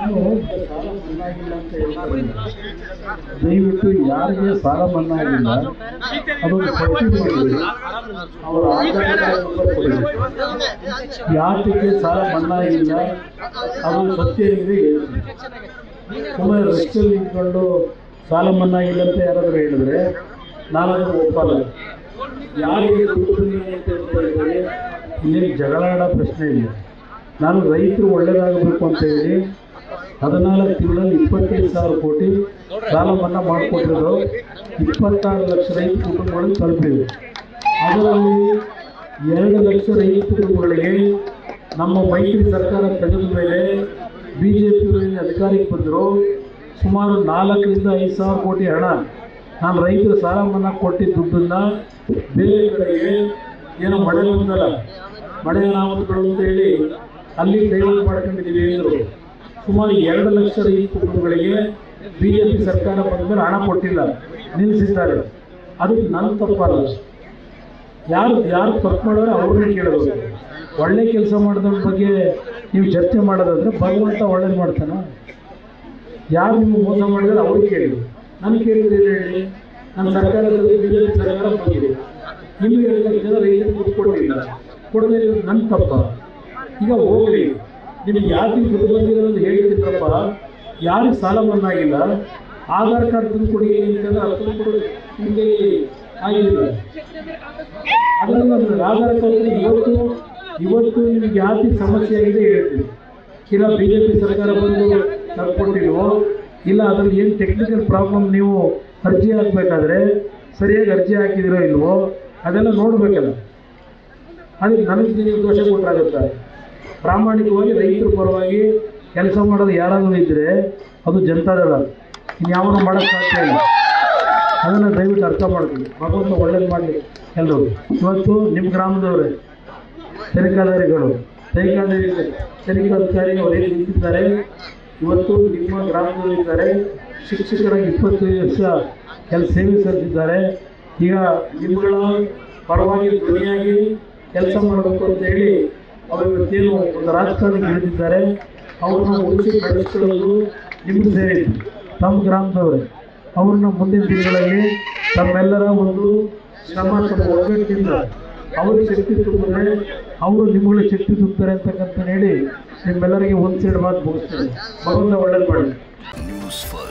ಸಾಲ ಮನ್ನಾ ಆಗಿಲ್ಲ ಅಂತ ಹೇಳ್ತಾರೆ. ದಯವಿಟ್ಟು ಯಾರಿಗೆ ಸಾಲ ಮನ್ನಾ ಆಗಿಲ್ಲ ಅದೊಂದು ಪಟ್ಟಿ ಮಾಡಿ ಅವರ ಆಧಾರ್ ನಂಬರ್ ಕೊಡಿ. ಯಾತಕ್ಕೆ ಸಾಲ ಮನ್ನಾ ಆಗಿಲ್ಲ ಅದೊಂದು ಸತ್ಯ ಇದೆ ಹೇಳ್ತೀನಿ. ಸುಮ್ಮನೆ ರಸ್ತೆಯಲ್ಲಿ ನಿಂತ್ಕೊಂಡು ಸಾಲ ಮನ್ನಾ ಆಗಿಲ್ಲ ಅಂತ ಯಾರಾದರೂ ಹೇಳಿದ್ರೆ ನಾನು ಅದನ್ನು ಒಪ್ಪಲ್ಲ. ಯಾರಿಗೆ ದುಡ್ಡು ಬಂದಿದೆ ಅಂತ ಹೇಳ್ತಾ ಇದ್ದಾರೆ, ಇಲ್ಲಿ ಜಗಳ ಆಡೋ ಪ್ರಶ್ನೆ ಇಲ್ಲ. ನಾನು ರೈತರು ಒಳ್ಳೆಯದಾಗಬೇಕು ಅಂತ ಹೇಳಿ 14 ತಿಂಗಳಲ್ಲಿ 25,000 ಕೋಟಿ ಸಾಲ ಮನ್ನಾ ಮಾಡಿಕೊಟ್ಟಿರೋದು 26 ಲಕ್ಷ ರೈತ ಕುಟುಂಬಗಳಿಗೆ ತಲುಪಿವೆ. ಅದರಲ್ಲಿ 2 ಲಕ್ಷ ರೈತ ಕುಟುಂಬಗಳಿಗೆ ನಮ್ಮ ಮೈತ್ರಿ ಸರ್ಕಾರ ತೆಗೆದ ಮೇಲೆ BJP ಅಧಿಕಾರಕ್ಕೆ ಬಂದರು. ಸುಮಾರು 4ರಿಂದ 5,000 ಕೋಟಿ ಹಣ ನಾನು ರೈತರ ಸಾಲ ಮನ್ನಾ ಕೊಟ್ಟಿದ್ದ ದುಡ್ಡನ್ನು ಬೇರೆ ಕಡೆಗೆ ಏನೋ ಮಳೆ ಬಂದಲ್ಲ, ಮಳೆ ಅನಾಹುತಗಳು ಅಂತ ಹೇಳಿ ಅಲ್ಲಿ ಡೈವರ್ಟ್ ಮಾಡ್ಕೊಂಡಿದ್ದೀವಿ ಅಂದರು. ಸುಮಾರು 2 ಲಕ್ಷ ರೈತ ಕುಟುಂಬಗಳಿಗೆ BJP ಸರ್ಕಾರ ಬಂದ ಮೇಲೆ ಹಣ ಕೊಟ್ಟಿಲ್ಲ, ನಿಲ್ಲಿಸಿದ್ದಾರೆ. ಅದು ನನ್ನ ತಪ್ಪಲ್ಲ. ಯಾರು ತಪ್ಪು ಮಾಡೋರು ಅವ್ರನ್ನೇ ಕೇಳೋದು. ಒಳ್ಳೆ ಕೆಲಸ ಮಾಡಿದವ್ರ ಬಗ್ಗೆ ನೀವು ಚರ್ಚೆ ಮಾಡೋದಾದ್ರೆ ಭಗವಂತ ಒಳ್ಳೇದು ಮಾಡ್ತಾನೆ. ಯಾರು ನಿಮ್ಗೆ ಮೋಸ ಮಾಡಿದ್ರೆ ಅವ್ರಿಗೆ ಕೇಳಿ. ನನಗೆ ಕೇಳಿದ್ರೆ ಹೇಳಿ, ನಮ್ಮ ಸರ್ಕಾರದಲ್ಲಿ BJP ಸರ್ಕಾರ ಬಂದಿದೆ, ಇನ್ನೂ 2 ಲಕ್ಷ ಜನ ರೈತರಿಗೆ ದುಡ್ಡು ಕೊಡಲಿಲ್ಲ, ಕೊಡದೇ ಇರೋದು ನನ್ನ ತಪ್ಪ. ಈಗ ಹೋಗಲಿ, ನಿಮಗೆ ಯಾರಿಗೆ ದುಡ್ಡು ಬಂದಿರೋದು ಹೇಳ್ತಿದ್ರಪ್ಪ, ಯಾರಿಗೆ ಸಾಲ ಮನ್ನಾ ಆಗಿಲ್ಲ ಆಧಾರ್ ಕಾರ್ಡ್ ತಂದು ಕೊಡಿ ಅಂತಂದ್ರೆ ಅದು ತಂದು ಕೊಡೋದು ನಿಮಗೆ ಆಗಿಲ್ಲ. ಅದರಿಂದ ಆಧಾರ್ ಕಾರ್ಡ್ ಇವತ್ತು ನಿಮಗೆ ಯಾಕೆ ಸಮಸ್ಯೆ ಆಗಿದೆ ಹೇಳ್ತೀನಿ. ಇಲ್ಲ BJP ಸರ್ಕಾರ ಬಂದು ತರ್ಕೊಟ್ಟಿಲ್ವೋ, ಇಲ್ಲ ಅದರಲ್ಲಿ ಏನು ಟೆಕ್ನಿಕಲ್ ಪ್ರಾಬ್ಲಮ್, ನೀವು ಅರ್ಜಿ ಹಾಕಬೇಕಾದ್ರೆ ಸರಿಯಾಗಿ ಅರ್ಜಿ ಹಾಕಿದಿರೋ ಇಲ್ವೋ ಅದೆಲ್ಲ ನೋಡಬೇಕಲ್ಲ. ಅದಕ್ಕೆ ನನಗೆ ನೀವು ದೋಷ ಕೊಟ್ಟರಾಗುತ್ತೆ. ಪ್ರಾಮಾಣಿಕವಾಗಿ ರೈತರ ಪರವಾಗಿ ಕೆಲಸ ಮಾಡೋದು ಯಾರಾದರೂ ಇದ್ದರೆ ಅದು ಜನತಾದಳ, ಇನ್ಯಾವನು ಮಾಡೋಕ್ಕೆ ಸಾಧ್ಯ ಇಲ್ಲ. ಅದನ್ನು ದಯವಿಟ್ಟು ಅರ್ಥ ಮಾಡ್ತೀವಿ. ಭಗವಂತ ಒಳ್ಳೇದು ಮಾಡಲಿ ಎಲ್ಲರೂ. ಇವತ್ತು ನಿಮ್ಮ ಗ್ರಾಮದವರೇ ತನಿಖಾಧಿಕಾರಿಗಳು ತನಿಖಾಧಿಕಾರಿ ಅವರೇನು ನಿಂತಿದ್ದಾರೆ, ಇವತ್ತು ನಿಮ್ಮ ಗ್ರಾಮದಲ್ಲಿದ್ದಾರೆ. ಶಿಕ್ಷಕರಾಗಿ 25 ವರ್ಷ ಸೇವೆ ಸಲ್ಲಿಸಿದ್ದಾರೆ. ಈಗ ನಿಮ್ಮಗಳ ಪರವಾಗಿ ಧ್ವನಿಯಾಗಿ ಕೆಲಸ ಮಾಡಬೇಕು ಅಂತ ಹೇಳಿ ಅವರು ಇವತ್ತೇನು ಒಂದು ರಾಜಕಾರಣಕ್ಕೆ ಇಳಿದಿದ್ದಾರೆ. ಅವ್ರನ್ನ ಉಳಿಸಿ ಬೆಳೆಸ್ಕೊಳ್ಳೋದು ನಿಮ್ಗೆ ಸೇರಿದ್ದು ತಮ್ಮ ಗ್ರಾಮದವರೇ. ಅವ್ರನ್ನ ಮುಂದಿನ ದಿನಗಳಲ್ಲಿ ತಮ್ಮೆಲ್ಲರ ಒಂದು ಶ್ರಮ ತಮ್ಮ ಒಗ್ಗಟ್ಟಿನಿಂದ ಅವ್ರಿಗೆ ಶಕ್ತಿ ತುಂಬಿದ್ರೆ ಅವರು ನಿಮ್ಮಗಳಿಗೆ ಶಕ್ತಿ ತುಂಬುತ್ತಾರೆ ಅಂತಕ್ಕಂತ ಹೇಳಿ ನಿಮ್ಮೆಲ್ಲರಿಗೆ ಒಂದು ಸೈಡ್ ಮಾತು ಮುಗಿಸ್ತಾರೆ. ಭಗವಂತ ಒಳ್ಳೇದು ಮಾಡಿ.